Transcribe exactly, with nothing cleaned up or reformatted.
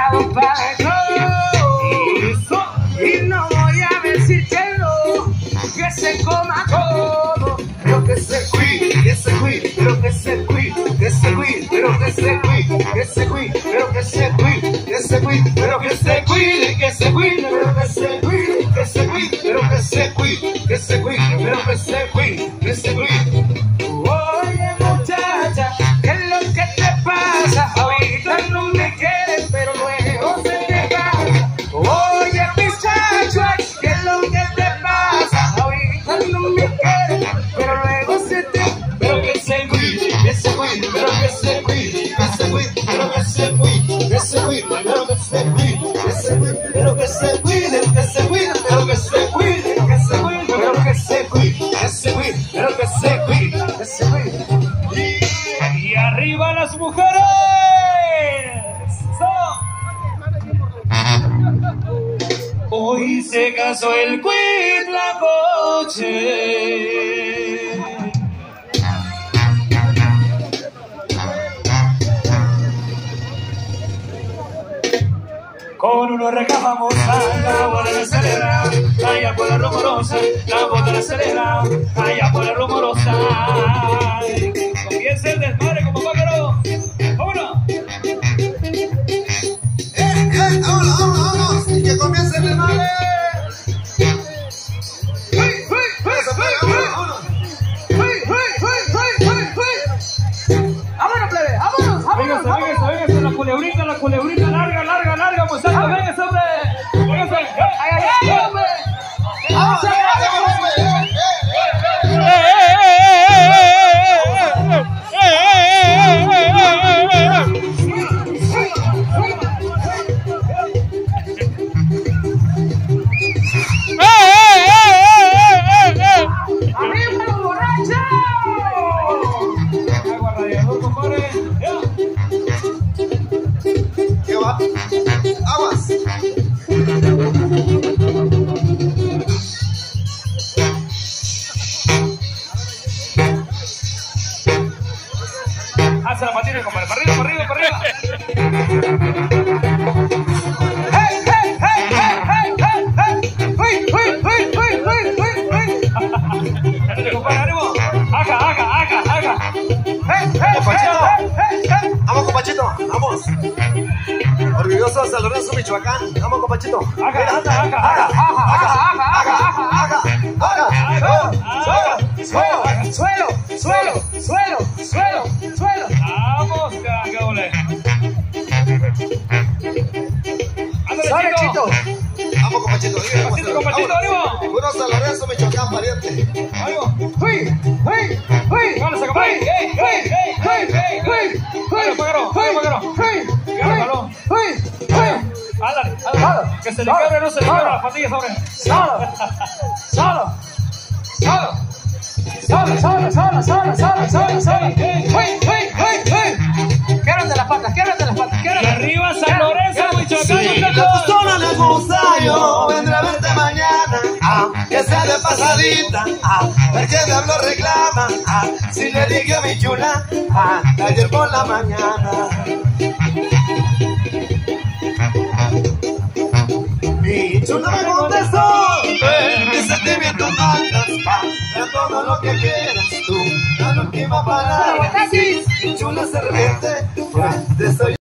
preparado para todo. Y no voy a decir que no, que se coma todo. Pero que se cuide, que se cuide, pero que se cuide, que se cuide, pero que se cuide, que se cuide, pero que se cuide, que se cuide, pero que se cuide, que se cuide, pero que se cuide, que se cuide, pero que se cuide, que se cuide, pero que se cuide, que se cuide. Oye muchacha, ¿qué es lo que te pasa? Ahorita no me quieres, pero luego se te pasa. Oye muchacha, ¿qué es lo que te pasa? Ahorita no me quieres, pero luego se te... Pero que se cuide, que se cuide, pero que se cuide, que se cuide, pero que se cuide, que se cuide, pero que se cuide, que se cuide, pero que se cuide, que se cuide, pero que se cuide, que se cuide, pero que se cuide, que se cuide, pero que se cuide, que se cuide. Y arriba las mujeres. Hoy se casó el Huitlacoche. Con unos recajamos la boda de celebrar, allá por la rumorosa, la boda de celebrar, allá por la rumorosa. Comienza el desmadre como pájaro. ¡Vámonos! ¡Eh, eh! ¡Vámonos, vámonos, vámonos! ¡Y que comience el desmadre! ¡Uy, uy, uy, uy, ¡Vámonos! uy, uy, uy, uy, uy, uy! ¡Vámonos, plebe! ¡Vámonos, vámonos! Véngase, véngase, véngase, la culebrita, la culebrita, larga, larga, larga, muchacho, véngase, hombre. Véngase. ¡Ay, ay, ay, hombre! ¡Vamos, vamos, ¡Arriba los borrachos! Agua radiador, compadre. ¿Qué va? ¡Aguas! Hace la patina, compadre. Para arriba, para arriba, para arriba. ¡Hey, hey, hey, hey, hey, hey, hey! ¡Uy, uy, uy, uy, uy, uy, uy! Espérate, compadre, ánimo. Haga, haga, haga, haga. ¡Hey, hey, Compachito. hey, hey, hey! ¡Vamos, compachito! ¡Vamos! Orgulloso de San Lorenzo, Michoacán. ¡Vamos, compachito! Haga, haga, haga, ¡Haga! haga. ¡Haga! ¡Haga! ¡Haga! ¡Suelo, suelo, suelo, suelo, suelo, suelo! Vamos, cagole. Ándale, ¡Sale, chico. Chito! ¡Vamos, compachito! Compachito, compachito, ánimo. Puro San Lorenzo, Michoacán, pariente. Ánimo. ¡Uy, uy, uy! Vámonos, compadre. ¡Ey, ey, ey, ey, ey, ey! Págaro, págaro, págaro. Agarra el balón. Ándale, ándale. Que se le quiebre, no se le quiebra las patillas, hombre. ¡Solo! ¡Solo! ¡Solo! ¡Solo, solo, solo, solo, solo, solo, solo! ¡Uy, uy, uy, uy! ¡Québrate las patas, québrate las patas, Y québrate! arriba San Lorenzo, Michoacán, Si la muchachos. pistola le gusta, yo vendré a verte mañana. Ah, que sea de pasadita. Ah, ver que diablo reclama. Ah, si le dije a mi chula. Ah, ayer por la mañana. Mi chula me contestó. Mis sentimientos altas. Ah, de todo lo que quieras tú. La última palabra. Mi chula se repite. Te estoy